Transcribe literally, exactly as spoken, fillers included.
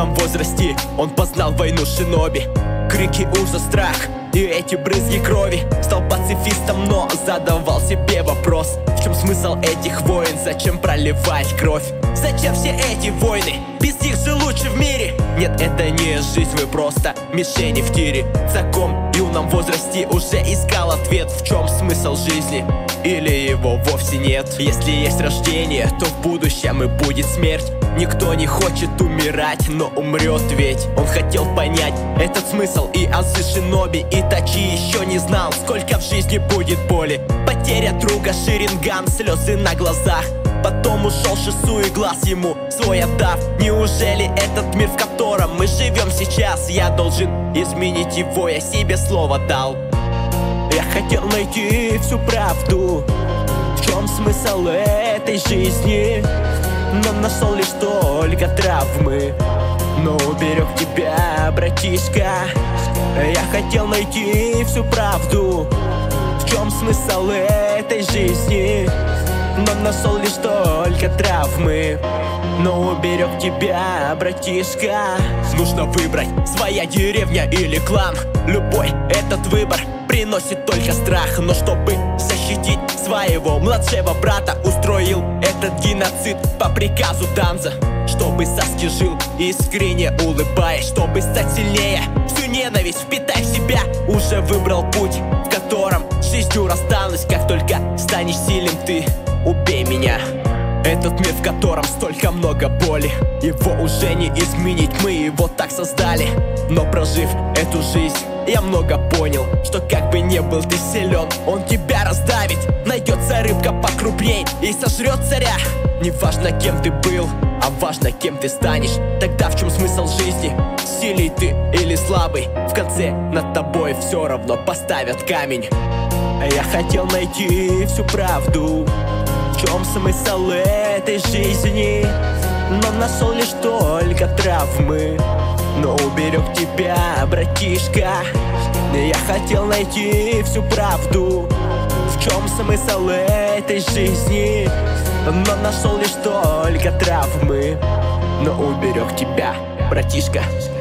юном возрасте он познал войну шиноби. Крики, ужас, страх и эти брызги крови. Стал пацифистом, но задавал себе вопрос: в чем смысл этих войн? Зачем проливать кровь? Зачем все эти войны? Без них же лучше в мире. Нет, это не жизнь, вы просто мишени в тире. В таком юном возрасте уже искал ответ: в чем смысл жизни? Или его вовсе нет? Если есть рождение, то в будущем и будет смерть. Никто не хочет умирать, но умрет ведь. Он хотел понять этот смысл и азы шиноби. И Итачи еще не знал, сколько в жизни будет боли. Потеря друга, Шаринган, слезы на глазах. Потом ушел Шису и глаз ему свой отдав. Неужели этот мир, в котором мы живем сейчас, я должен изменить его? Я себе слово дал. Я хотел найти всю правду, в чем смысл этой жизни, но нашел лишь только травмы. Но уберег тебя, братишка. Я хотел найти всю правду, в чем смысл этой жизни, но нашел лишь только травмы. Но уберег тебя, братишка. Нужно выбрать: своя деревня или клан. Любой этот выбор приносит только страх. Но чтобы защитить своего младшего брата, устроил этот геноцид по приказу Данза. Чтобы Саски жил искренне улыбаясь, чтобы стать сильнее, всю ненависть впитай в себя. Уже выбрал путь, в котором с жизнью расстанусь. Как только станешь силен ты, убей меня. Этот мир, в котором столько много боли, его уже не изменить, мы его так создали. Но прожив эту жизнь, я много понял, что как бы не был ты силен, он тебя раздавит. Найдется рыбка покрупней и сожрет царя. Не важно, кем ты был, а важно, кем ты станешь. Тогда в чем смысл жизни? Сильный ты или слабый? В конце над тобой все равно поставят камень. Я хотел найти всю правду, в чем смысл этой жизни, но нашел лишь только травмы. Но уберег тебя, братишка. Я хотел найти всю правду, в чем смысл этой жизни, но нашел лишь только травмы. Но уберег тебя, братишка.